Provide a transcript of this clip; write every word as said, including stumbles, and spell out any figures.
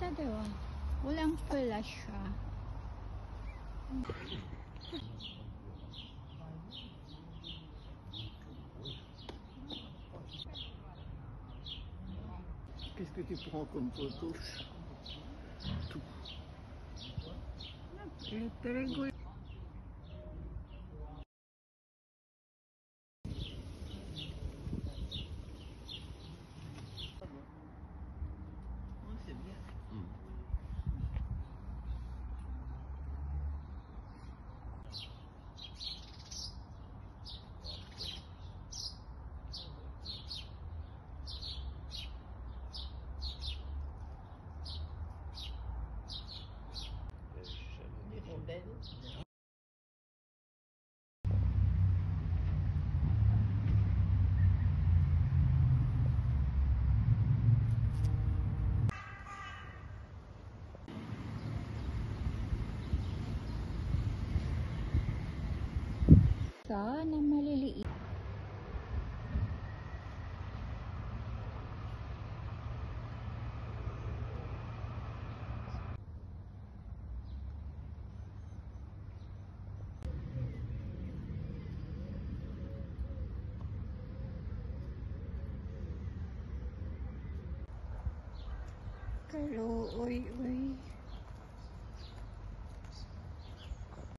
Ganda, diba? Walang flash siya. Qu'est-ce que tu prends comme photo? Tout. Very C'est bien. Mm. Sana maliliit. Hello, uy, uy.